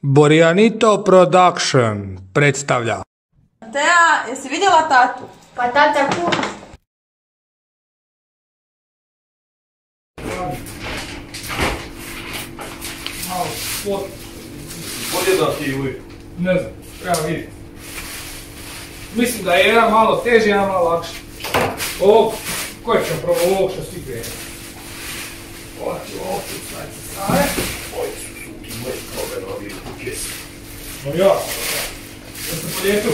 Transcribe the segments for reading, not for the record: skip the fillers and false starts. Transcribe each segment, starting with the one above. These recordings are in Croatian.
Borjanito Production predstavlja. Teja, jesi vidjela tatu? Pa tata kuha. Malo sport. Bolje da ti uvijek. Ne znam, treba vidjeti. Mislim da je jedan malo teži, jedan malo lakši. Ovog, koji ćemo probati, ovog što svi krenu. Ovo ću ovog tu staviti sa strane. Ovi su suki moji problem, ovi u kesi. No ja, da se poljetu.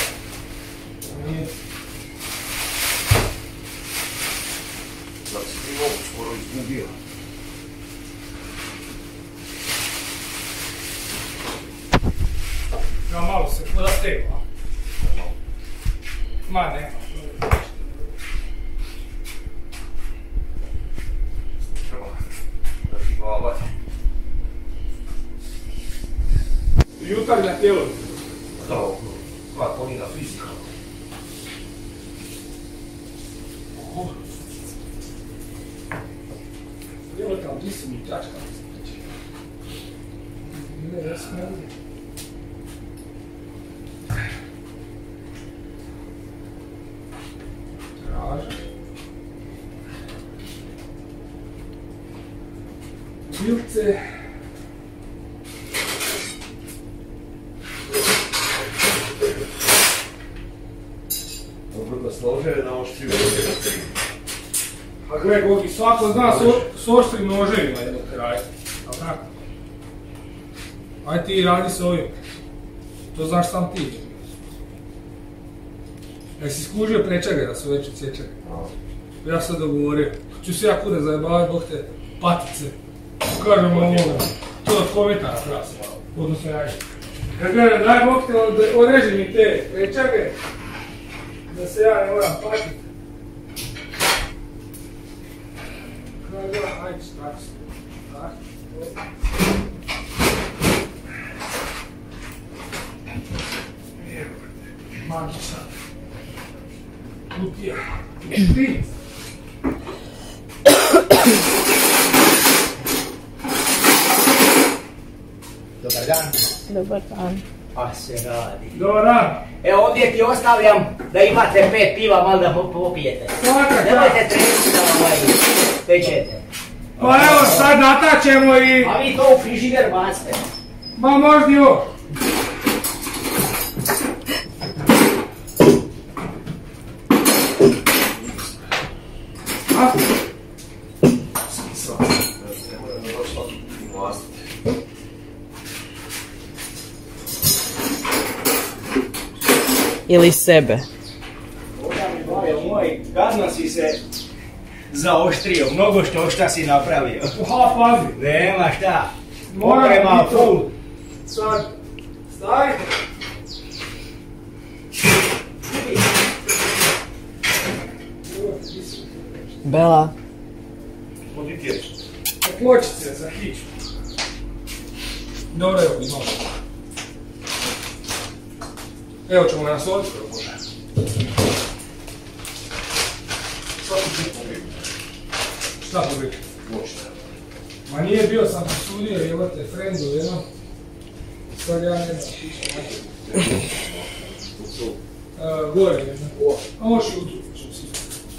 Znači si ti mogu skoro izgubio. Ja malo se podateva. Ma nema. Treba da ti glava. Jutarnja tijelo. Da, sva polina fizika. Evo tam, ti si mi čačka. Ne, ja sam ne vidim. Traži. Bilce. Dobro da slože da oštri u A gle, Gogi, svako zna s oštrim noževima jednog kraja. Ali tako? Aj ti radi s ovim. To znaš sam ti. Jesi skužio prečage da su veće cječage? Ja sam dogovorio. Ću se ja kude zajebavati, bok te patice. Kažem ovoga. To od kometa napravim. Odnosno ja. Ja gledam, daj bok te odreži mi te prečage. Da se ja ne moram patiti. Ajde, tako se. Evo, manji sad. Kutija. Ti. Dobar dan. Dobar dan. A se radi. Dobar dan. Evo ovdje ti ostavljam da imate 5 piva, malo da popijete. Svaka Nemojte treniti da pečete. Pa evo sad natačemo i... A vi to u frižider bacite. Ma možda i ovo. A? smisla. Ne moram da baš svaki vlastiti. Ili sebe. Boga mi bajo moj, kazno si se zaoštrio, mnogo šta si napravio. Aha, pazi. Nema šta. Moram Oprema i to. full. Sad, stavi. Bela. Odi tjeć. Pločice za hiću. Dobro, evo, imamo. Evo ćemo na soliti, može. Šta ti ti pobjegu? Šta pobjeti? Pločite. Ma nije bio sam posudio, jebate, frendu jedno. Sad ja ne znam, piše nekaj. Gore jedno. A možeš i u tu, ću si.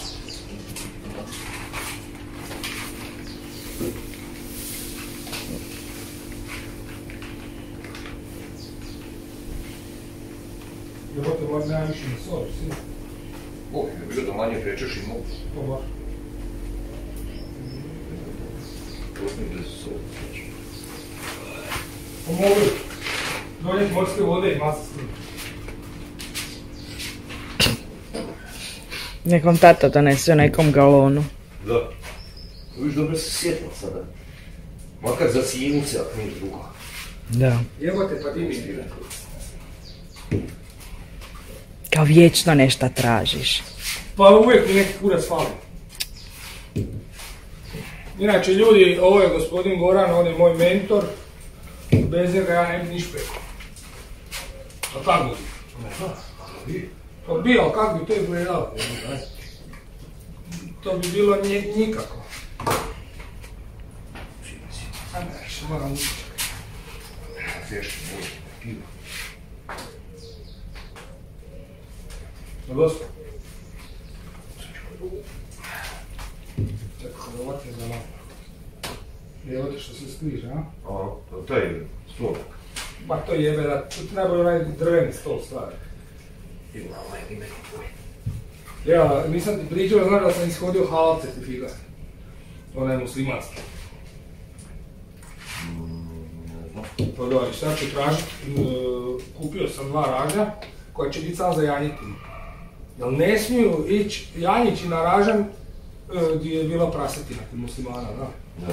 Jebote, možda nema više na soli, svi. Bog, ne bilo da manje prečeš i mogu. To baš. Prosnim da su sol. Pomogu. Donijeti morske vode i masa s tim. Nekom tata donese u nekom galonu. Da. Viš dobro se sjetila sada. Makar za sinice, ako nije drugo. Da. Jebote, pa ti mi ti. Kao vječno nešto tražiš. Pa uvijek mi neki kurac fali. Inače ljudi, ovo je gospodin Goran, on je moj mentor. Bez njega ja ne bi niš pekao. A tako bi? Pa bi, ali kak bi to izgledalo? To bi bilo nikako. Ajme, še moram učiti. Teško, ovo je pivo. Na dosta. Čekaj, da ovatne za malo. Evo te što se skriže, a? To je stol. Ma to jebe da, tu treba onaj drveni stol stvari. Ima ovaj ime tvoj. Ja, nisam ti pričao, znaš da sam ishodio halal certifikat. Onaj muslimanski. Pa da, i šta ću tražiti? Kupio sam 2 ražnja koja će biti samo za janjetinu. Jel ne smiju ići janjići na ražanj gdje je bila prasetina kod muslimana, da? Da.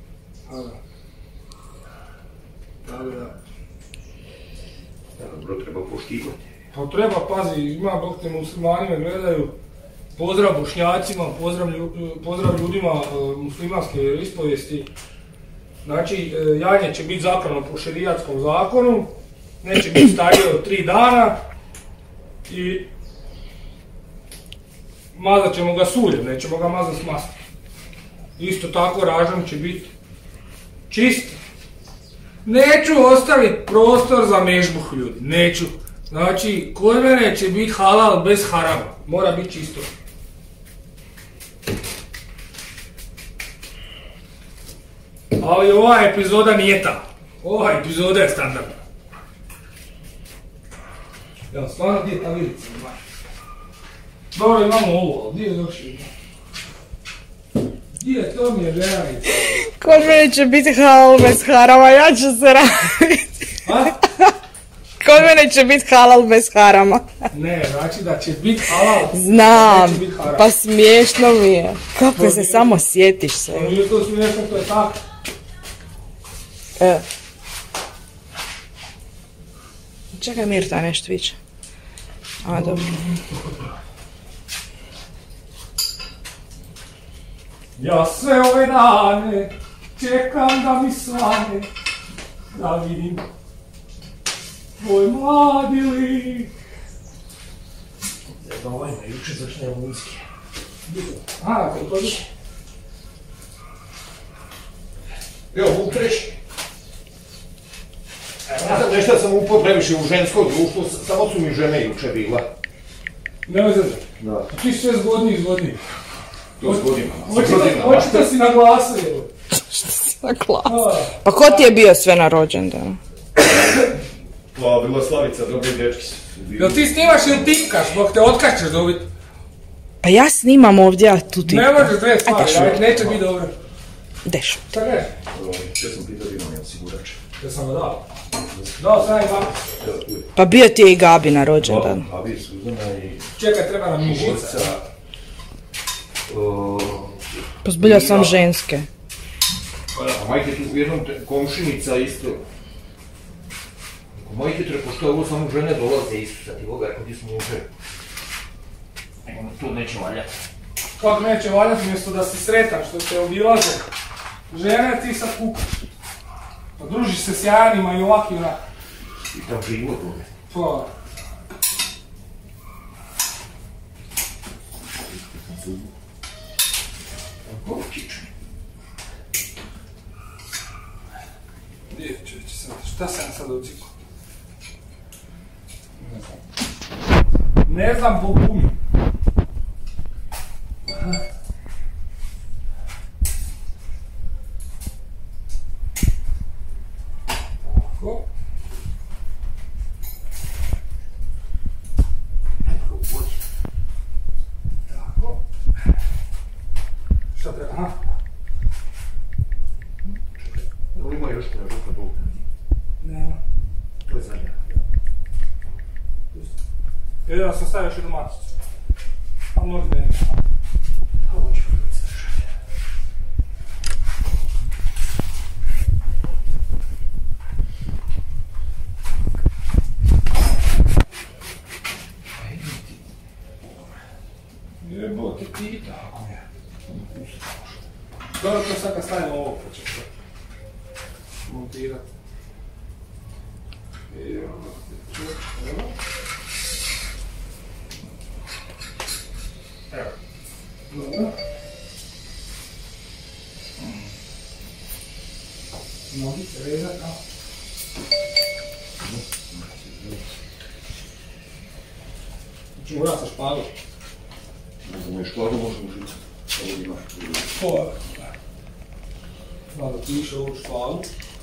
Da. Dobro, treba poštivati. Pa treba, pazi, ima Bog te muslimani me gledaju. Pozdrav Bošnjacima, pozdrav ljudima muslimanske ispovijesti. Znači, janje će biti zaklano po šerijatskom zakonu, neće biti starije od 3 dana i mazat ćemo ga suljem, nećemo ga mazat s maskom. Isto tako ražanj će biti čist. Neću ostaviti prostor za mežbuh, ljudi, neću. Znači, kod mene će biti halal bez harama, mora biti čisto. Ali ova epizoda nije ta. Ova epizoda je standardna. Jel, stvarno gdje je ta vilica? Dobro, imamo ovo, ali gdje je još jedna? Gdje je, to mi je žena. Kod mene će biti halal bez harama, ja ću se raditi. A? Kod mene će biti halal bez harama. Ne, znači da će biti halal. Znam, neće biti haram. pa smiješno mi je. Kako se samo sjetiš To sve. nije to smiješno, to je tako. Čekaj, Mirta nešto viče. A, dobro. Ja sve ove dane čekam da mi svane, da vidim tvoj mladi lik. Da ovaj me juče začne u Unski. A, kako to je? Evo, Vuk reći. Ja sad nešto sam upao previše u žensko društvo, samo su mi žene juče bila. Nemoj zazad. Da. A ti sve zgodniji. To s godinama. Očito si naglasio. Pa ko ti je bio sve na rođendanu? Pa, bila Slavica, dobri dečki su bili. Jel ti snimaš ili tipkaš, dok te otkačeš dobit? Pa ja snimam ovdje, a tu ti... Ne možeš dve stvari, Ajde, šuti. neće biti dobro. Deš. Šta gledaj? Če sam pitao imam jedan sigurač. Ja sam ga dao. Dao sam i vam. Evo, tu je. Pa bio ti je i Gabi na rođendan. A vi Suzana i Čekaj, treba nam mišica. Borca. Pa zbilja sam ženske. A majke tu jednom komšinica isto. Ako majke treba, pošto ovo samo žene dolaze isto, sad ti Boga, ako ti smo muže. To neće valjati. Kako neće valjati, mjesto da si sretan što te obilaze žene, ti sad kukaš. Pa družiš se s jajanima i ovak i onak. I tam život ovdje. Pa, Ovo kični. gdje je čovječe sad, šta sam sad ocikao? Ne znam, Bog mi. Tako. Tako. Šta treba, aha? Ovo ima još tražu kad ovdje. Nema. To je zadnja. Jedino sam stavio još jednu maticu. A možda ne. Ovo ću vidjeti sve šalje. Jebote ti tako je. Dobro, to sad kad stavimo ovo početi montirati. Evo. Evo. Dobro. Nogice vezati, a? Čemu ja sa špagom? Ne znam, je špagom možemo žicati. Ovo imaš. Ovo je. Malo piše ovu špagu.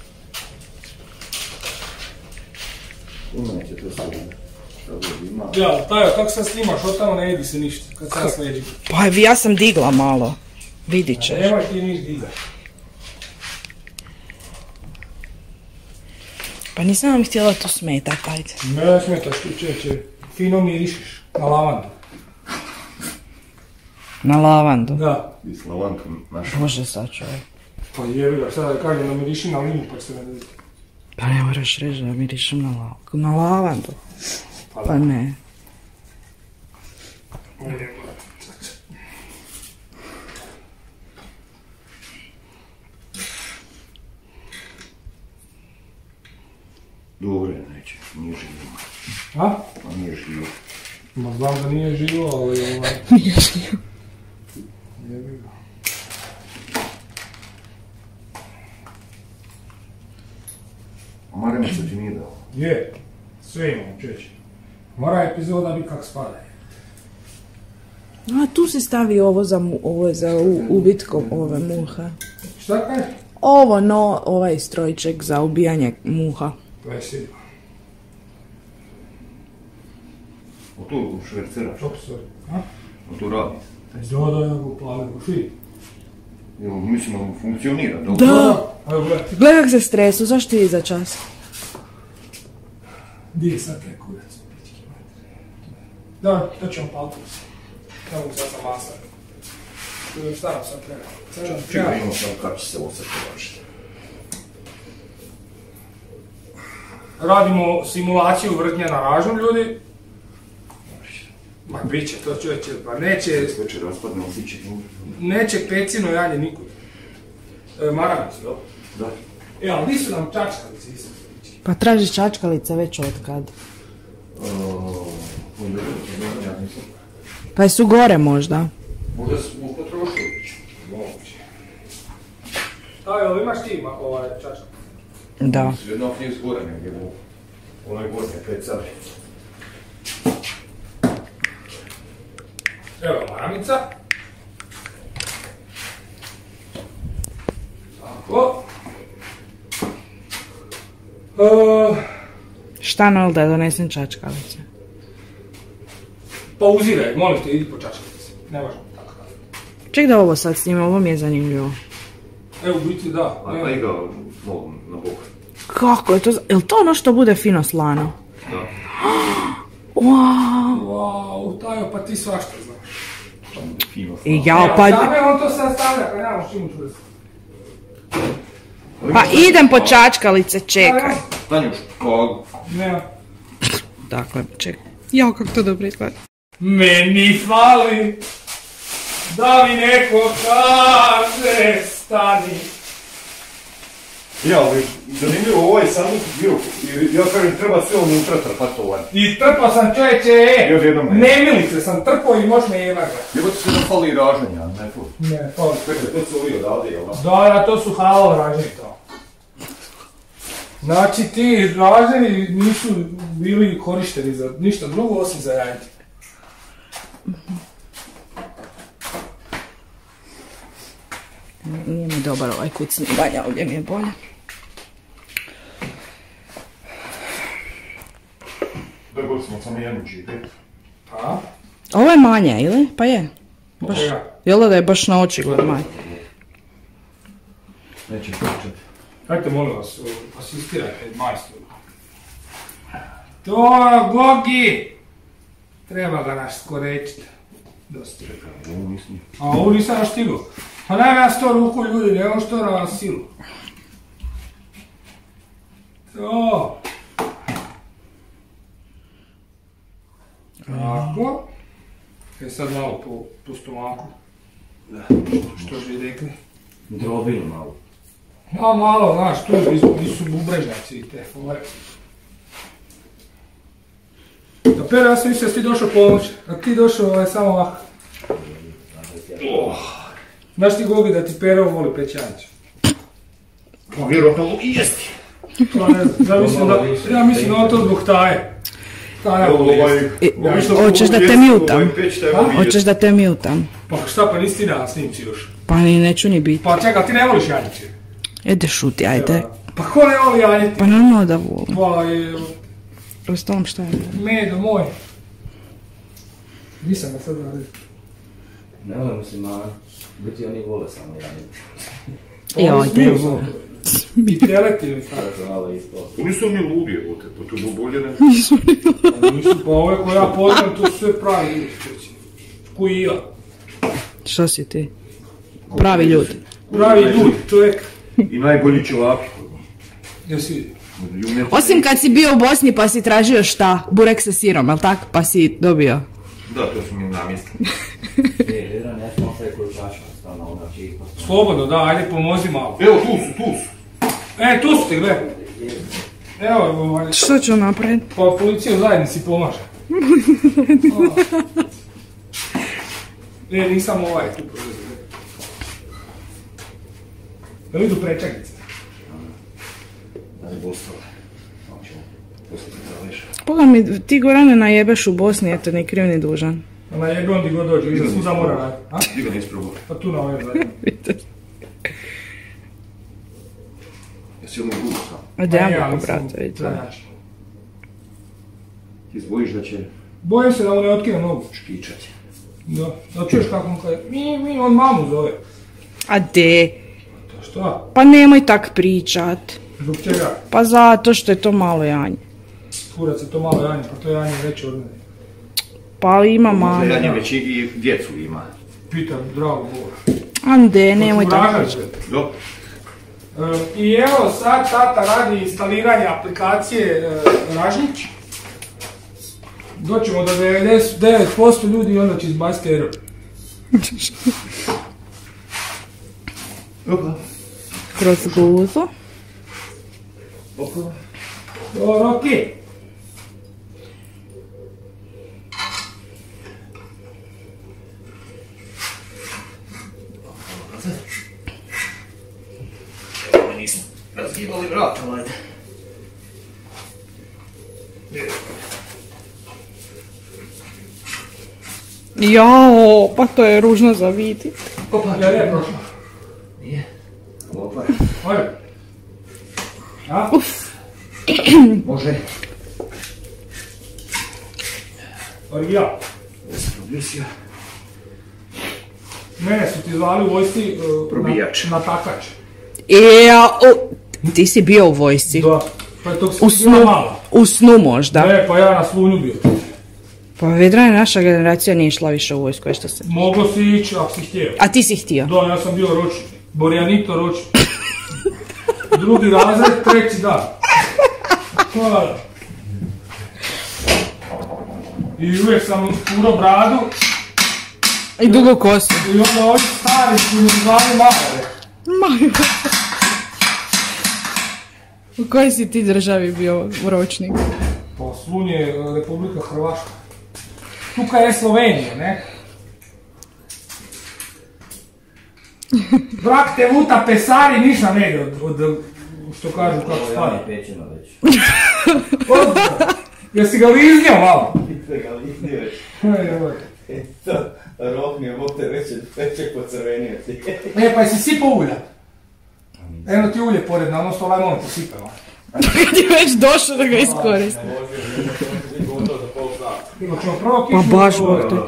Umeće to sve. Šta god ima. Ja, Tajo, kako sad snimaš, od tamo ne vidi se ništa, kad sad sleđi. Pa ja sam digla malo. Vidit ćeš. Nemoj ti niš dizat. Pa nisam vam htjela to smetat, ajde. Ne smetaš ti, čeće. Fino mirišiš, na lavandu. Na lavandu. Da. I s lavankom našom. Bože sad čovjek. Pa jebi ga, sada da kažem da miriši na limu, pa se ne vidi. Pa ne moraš reći da mirišem na lavandu. Pa ne. Dobro je, neće, nije živo. A? A nije živo. Ma znam da nije živo, ali Nije živo. jebi ga. A Marenica ti nije dao. Je, sve imamo čeće. Mora epizoda biti kak spada. A tu se stavi ovo za ubitkom ove muha. Šta kaj? Ovo no, ovaj strojček za ubijanje muha. Daj sigurno. O tu šverceraš. Profesor, a? O tu radi. Da, ja go upalio, švi. Evo, mislim da funkcionira, dobro? Da! Evo gledaj. Gledaj kak se stresu, zašto je za čas? Di je sad kaj kurac? Da, to ćemo paliti se. Ne mogu sad sam masa. Staram sam prema. Čekaj, imamo samo kako će se ovo sad považiti. Radimo simulaciju vrtnja na ražnju, ljudi. Ma bit će to čovječe, pa neće... Sve će raspadne, ali će Neće pecino janje nikud. Maramicu, jel? Da. Ali di su nam čačkalice isto? Pa traži čačkalice već od kad. Ja nisam. Pa su gore možda. Možda smo potrošili već. Moguće. Evo, imaš ti čačkalice? Da. Jednog nije zgore negdje u onoj gornje pecari. Evo maramica. Tako. Šta nol da donesem čačkalice? Pa uziraj, molim te, idi po čačkalice. Ne možemo tako. Ček da ovo sad snime, ovo mi je zanimljivo. Evo, u biti da. A i ga nogom na bok. Kako je to? Jel to ono što bude fino slano? Da. Wow. Wow, Tajo, pa ti svašta znaš. Fino. I ja pa... Evo, on to sad stavlja, pa nemaš čim čuti. Pa idem po čačkalice, čekaj. Tanjuš, špagu. Nema. Dakle, čekaj. Jao, kako to dobro izgleda. Meni fali da mi neko kaže stani. Ja, ali zanimljivo, ovo je samo bio, jer ja kažem treba sve unutra trpatovati. I trpao sam čovječe, Još jednom ne. nemilice sam trpao i moš me jebat ga. Jebo ti se da fali raženja, ne fali. Ne, fali. Čekaj, to su ovi odavde, jel da? Da, to su halal raženi to. Znači ti raženi nisu bili korišteni za ništa drugo osim za jajte. Nije mi dobar ovaj kut snimanja, ovdje mi je bolje. Dobili smo samo jednu čipet. A? Ovo je manje, ili? Pa je. Baš, Čega? jel da je baš na očigled manje? Neće početi. Hajte molim vas, asistirajte majstoru. To, Gogi! Treba ga naš skorečiti. Dosta. Ovo mislim. A ovo nisam još stigao. Pa dajem ja 100 ruku ljudi, nemam što na vas silu. To. Tako. E sad malo po stomaku. Da. Što bi rekli? Drobilo malo. A malo, znaš, tu nisu bubrežnjaci i te fore. Da Pero, ja sam mislio da si ti došao pomoć, a ti došao samo ovako. Znaš ti Gogi da ti Pero voli pećanić? Pa vjerojatno ovo i jesti. To ne znam, ja mislim da on to zbog taje. Hoćeš da te mutam? Hoćeš da te mutam? Pa šta, pa nisi ti na snimci još? Pa neću ni biti. Pa čekaj, ti ne voliš janjice? Ede šuti, ajde. Pa ko ne voli janjeti? Pa normalno da volim. Pa je... Ostalom šta je? Medo moj. Nisam ga sad radio. Ne volim muslimana, biti oni vole samo janjeti. Joj, I teleti mi sad. Nisu mi ludi, evo te, pa to je bolje ne. Nisu, pa ove koje ja poznam, to su sve pravi ljudi. Koji i ja. Šta si ti? Pravi ljudi. Pravi ljudi, čovjek. I najbolji ćevapi. Jesi? Osim kad si bio u Bosni pa si tražio šta? Burek sa sirom, jel tak? Pa si dobio. Da, to su mi namjestili. Jedan, ja sam ostaje koju čašu, stvarno ona čipa. Slobodno, da, ajde pomozi malo. Evo, tu su. Tu su ti, gledaj. Evo, Što ću napraviti? pa policija u zajednici pomaže. Nisam tu prolazio. Da vidu prečagice. Da je Bostala. Poslije zaleša. Poga mi, ti Gorane najebeš u Bosni, eto, ni kriv ni dužan. Na jebe on di god dođe, iza svuda mora raditi. A? Ti ga nisi probao. Pa tu na ovaj zajedno. Jesi ono gudo sam? Ode ja mogu, brate, vidi. Ti zbojiš da će Bojim se da mu ne otkine nogu. škičati. Da čuješ kako mu kaže, on mamu zove. A de? Šta? Pa nemoj tak pričat. Zbog čega? Pa zato što je to malo janje. Kurac je to malo janje, pa to je janje veće od mene. Pa ima Možda malo. janje već i djecu ima. Pitam, drago Boga. Ande, nemoj tako pričat. Dobro. I evo sad tata radi instaliranje aplikacije Ražnić. Doćemo do 99% ljudi i onda će izbaciti error. Kroz guzu. Dobro, okej. Nismo razgibali vrata, ajde. Jao, pa to je ružno za vidjeti. Ja ne prošla. Nije. Opa. Ajde. A? Može. Original. Jesam obrisio. Mene su ti zvali u vojsci Probijač. na takač. Ti si bio u vojsci. Da. Pa je tog U si snu, bila mala. u snu možda. Ne, pa ja na slunju bio. Pa Vedrane, naša generacija nije išla više u vojsku, što se... Moglo si ići ako si htio. A ti si htio? Da, ja sam bio ročni. Borjanito ročni. Drugi razred, treći dan. Hvala. I uvijek sam furao bradu. I dugo kosu. I onda ovi stari su mi zvali Mare. Majo. U kojoj si ti državi bio ročnik? Pa Slunj je Republika Hrvatska. Tuka je Slovenija, ne? Vrak te vuta pesari, ništa ne ide od što kažu kako Ovo stvari. je pečeno već. Jesi ga liznio malo? Pite ga liznio već. Eto. Rohnio, Bog te veće pocrvenio ti. Pa jesi sipao ulja? Eno ti ulje pored na ono stolaj molim ti sipao. Kad je već došao da ga iskoristi. Ćemo prvo kišu. Pa baš Bog te.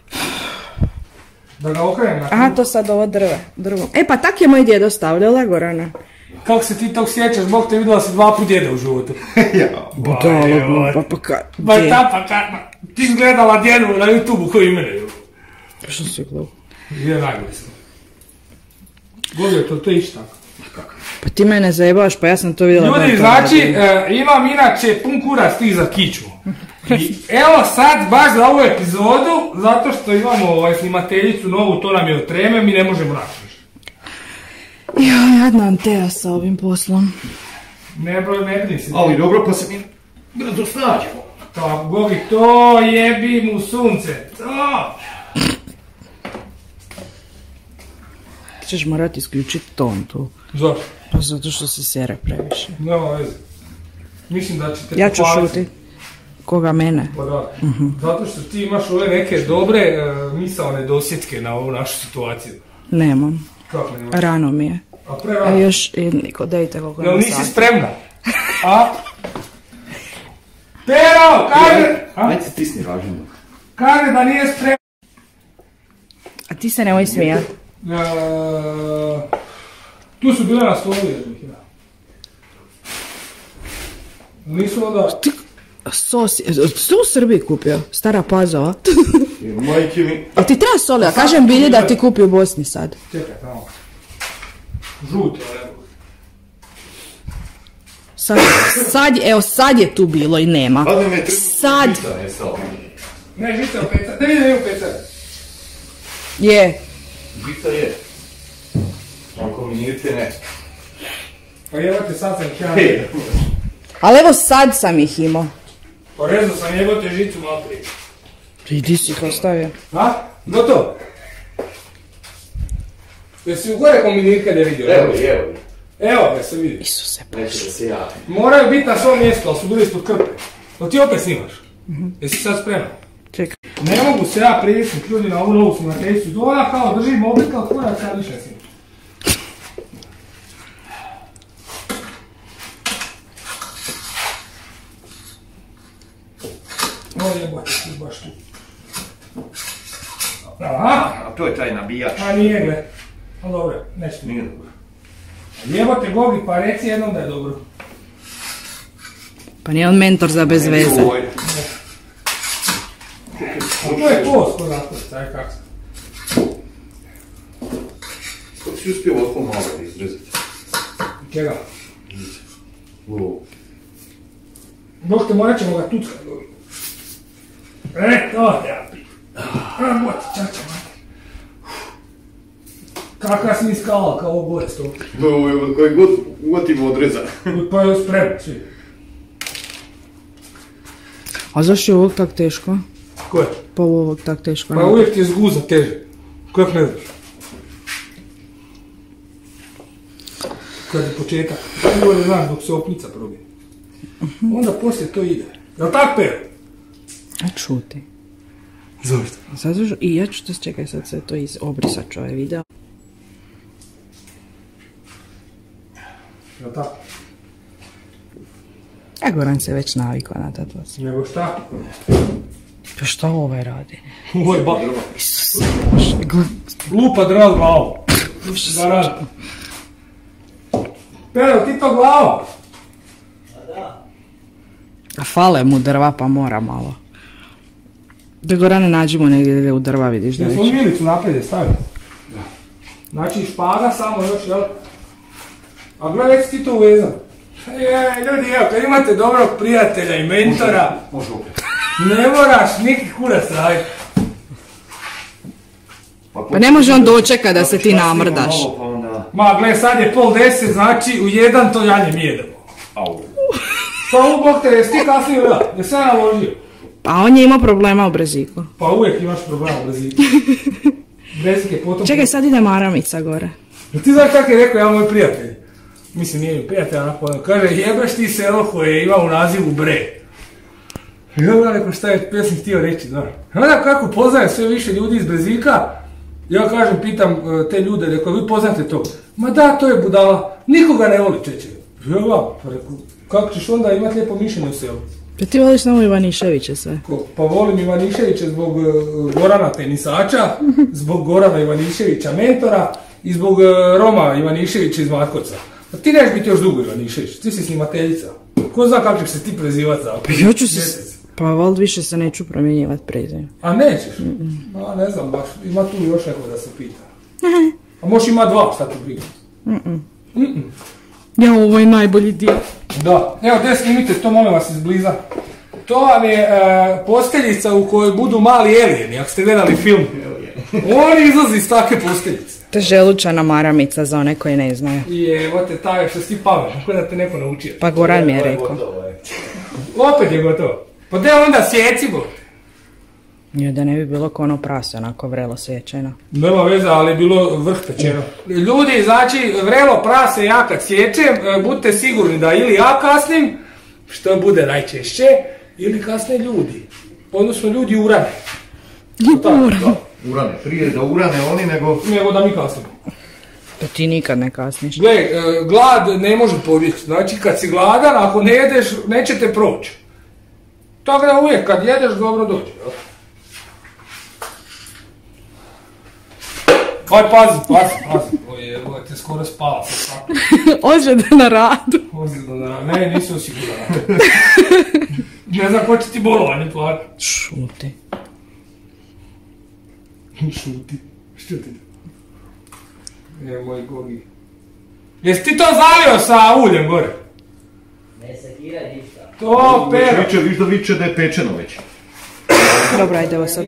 Da ga okrenem na Aha, to sad ovo drvo. E pa tak je moj djedo stavljala, Gorana. Kako se ti tog sjećaš, Bog te vidjela si 2 put djeda u životu. Budalo, pa kad? Ba ta ti si gledala djedu na YouTube-u koji imene. Što si gledao? Je najbolji sam. Govio to ići tako. Pa ti mene zajebavaš, pa ja sam to vidjela. Ljudi, znači, imam inače pun kurac ti za kičmu. I evo sad, baš za ovu epizodu, zato što imamo snimateljicu novu, to nam je od treme, mi ne možemo naći. Ja, jadna Anteja sa ovim poslom. Ne brini se. Ali dobro, pa se mi brzo snađemo. To, Gogi, to jebi mu sunce, to! Ti ćeš morati isključiti ton tu. Zašto? Pa zato što se sere previše. Nema veze. Mislim da ćete Ja ću pohvaliti. šutit. Koga, mene? Pa da. Zato što ti imaš ove neke dobre misaone dosjetke na ovu našu situaciju. Nemam. Kako nemaš? Rano mi je. A prerano? Još jedniko, dejte koliko Jel ima nisi sati. spremna? A? Pero, kaže! Ajde se tisni važno. Kaže da nije spremna. A ti se nemoj smijat. Tu su bile na stolu jednih, ja. Nisu onda... Sos, što u Srbiji kupio? Stara Pazova. Majke mi. A ti treba soli, a kažem Bilji da ti kupi u Bosni sad. Čekaj, tamo. Žuti, ali... Sad je tu bilo i nema. Sad Ne, žica u pecar. Ne vidim u pecar. je. Žica je. Ako mi nirte ne. Pa jebate, sad sam ih ja. Ali evo sad sam ih imao. Pa rezao sam jebate žicu malo prije. Idi si ih ostavio. A? Gotovo? Jesi u gore kombinirke ne vidio? Evo. Evo ga se vidi. Isuse. Neće da se javi. Moraju biti na svom mjestu, ali su bili ispod krpe. To ti opet snimaš. Jesi sad spreman? Čekaj. Ne mogu se ja privisniti ljudi na ovu novu snimateljicu. Ona kao drži mobitel, ali koja ja više ne snimam. O jebate, tu baš tu. Aha, A to je taj nabijač. a nije gle. Ali dobro, nešto. Nije dobro. Jebote Gogi, pa reci jednom da je dobro. Pa nije on mentor za bez veze. A to je post ko nastaviti, aj kak se. Kako si uspio ovako malo da izrezati? Čega? Ovo. Bog te morat ćemo ga tuckati, Gogi. To ja pi. A, boti, čača, mate. Kakva si mi skala, kao ovo gore stopi. Ovo je koji god uvatimo odreza. Pa je spremno, svi. A zašto je ovog tak teško? Ko je? Pa ovog tak teško. Pa uvijek ti je zguza teže. Kako ne znaš? Kad je početak. Ovo ne znaš dok se opnica probije. Onda poslije to ide. Jel' tak, Pero? A čuti. Zašto? Zato što, i ja ću to čekaj sad sve to obrisat ću ovaj video. Jel' tako? A Goran se već navikao na to. Nego šta? Pa šta ovaj radi? Ovo je ba... Isuse Bože. Glupa drva glavu. Da radi. Pero, ti to glava? A fale mu drva pa mora malo. Da Gorane nađemo negdje u drva vidiš da Jel' već. smo milicu naprijed stavili? Da. Znači špaga samo još, jel? A gledaj, već ti to uvezan. Ljudi, evo, kad imate dobrog prijatelja i mentora, Može opet. ne moraš neki kurac raditi. Pa ne može on dočeka da se ti namrdaš. Pa onda... Ma, gle, sad je 9:30, znači u 1 to janje mi jedemo. Au. Pa u bok te, jesi ti kasnije da? Jesi ja naložio? Pa on je imao problema u Breziku. Pa uvijek imaš problem u Breziku. Brezik je potom... Čekaj, sad ide maramica gore. Jel ti znaš kako je rekao ja moj prijatelj? Mislim, nije mi prijatelj, onako, kaže, jebeš ti selo koje ima u nazivu Bre. I onda neko šta je pjesnik htio reći, znaš. Onda kako poznajem sve više ljudi iz Brezika, ja kažem, pitam te ljude, rekao, vi poznate to? Ma da, to je budala, nikoga ne voli Čeče. Ja, pa rekao, kako ćeš onda imati lijepo mišljenje u selu? Pa ti voliš samo Ivaniševiće sve. Pa volim Ivaniševića zbog Gorana tenisača, zbog Gorana Ivaniševića mentora i zbog Roma Ivaniševića iz Matkovca. Pa ti neš biti još dugo Ivanišević, ti si snimateljica. Ko zna kako ćeš se ti prezivati za Ja ću se... mjesec? Pa vald više se neću promjenjivati prezime. A nećeš? A ne znam baš, ima tu još neko da se pita. A možeš ima 2, šta ti prije? Ja, ovo je najbolji dio. Da, evo gdje snimite, to molim vas izbliza. To vam je posteljica u kojoj budu mali elijeni, ako ste gledali film. On izlazi iz takve posteljice. To je želučana maramica za one koji ne znaju. I evo te taj što si ti pametan, kako da te neko naučio. Pa Goran mi je rekao. Opet je gotovo. Pa gdje onda sjeci bo? Ja, da ne bi bilo ko ono prase, onako vrelo sječeno. Nema veze, ali je bilo vrh pečeno. Ljudi, znači, vrelo prase ja kad sječem, budite sigurni da ili ja kasnim, što bude najčešće, ili kasne ljudi. Odnosno ljudi urane. Urane, prije da urane oni Nego da mi kasnimo. Pa ti nikad ne kasniš. Gle, glad ne može pobjeći. Znači kad si gladan, ako ne jedeš, neće te proći. Tako da uvijek kad jedeš, dobro dođe. Aj, pazi. Ovo te skoro spala. Ozljeda na radu. Ozljeda na radu. Ne, nisi osigurana. Ne znam ko će ti bolovanje platiti. Šuti. Što ti? Moj Gogi. Jesi ti to zalio sa uljem gore? Ne sekiraj ništa. To pero. Viš da viče da je pečeno već. Dobro, ajde ovo sad.